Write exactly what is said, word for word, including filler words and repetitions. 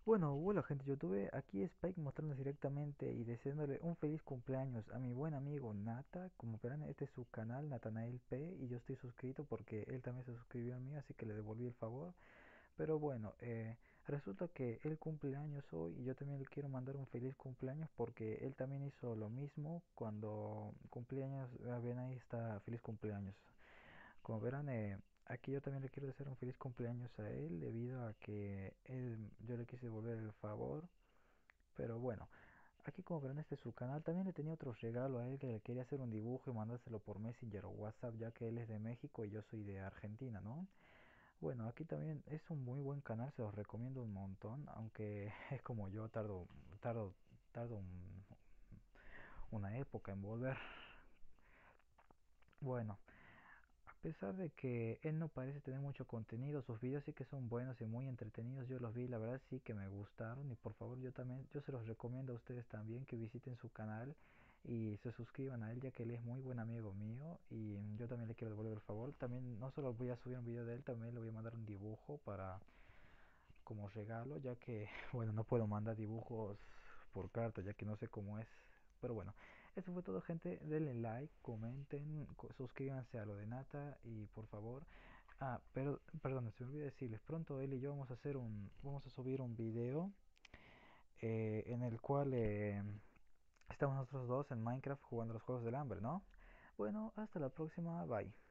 Bueno, hola gente de YouTube, aquí Spike mostrándoles directamente y deseándole un feliz cumpleaños a mi buen amigo Nata. Como verán, este es su canal, Natanael P, y yo estoy suscrito porque él también se suscribió a mí, así que le devolví el favor. Pero bueno, eh, resulta que él cumple años hoy y yo también le quiero mandar un feliz cumpleaños porque él también hizo lo mismo cuando cumpleaños. ah, Ven, ahí está, feliz cumpleaños. Como verán, eh, aquí yo también le quiero desear un feliz cumpleaños a él debido a que él, yo le quise devolver el favor. Pero bueno, aquí como verán este es su canal. También le tenía otro regalo a él que le quería hacer un dibujo y mandárselo por Messenger o WhatsApp ya que él es de México y yo soy de Argentina, ¿no? Bueno, aquí también es un muy buen canal, se los recomiendo un montón, aunque es como yo, tardo, tardo, tardo un- una época en volver. Bueno, a pesar de que él no parece tener mucho contenido, sus videos sí que son buenos y muy entretenidos. Yo los vi, la verdad sí que me gustaron y por favor yo también, yo se los recomiendo a ustedes también que visiten su canal y se suscriban a él ya que él es muy buen amigo mío y yo también le quiero devolver el favor. También no solo voy a subir un video de él, también le voy a mandar un dibujo para como regalo ya que bueno, no puedo mandar dibujos por carta ya que no sé cómo es. Pero bueno, eso fue todo gente, denle like, comenten, suscríbanse a lo de Nata y por favor. Ah, pero, perdón, se me olvidó decirles, pronto él y yo vamos a hacer un, vamos a subir un video eh, en el cual eh, estamos nosotros dos en Minecraft jugando los juegos del hambre, ¿no? Bueno, hasta la próxima, bye.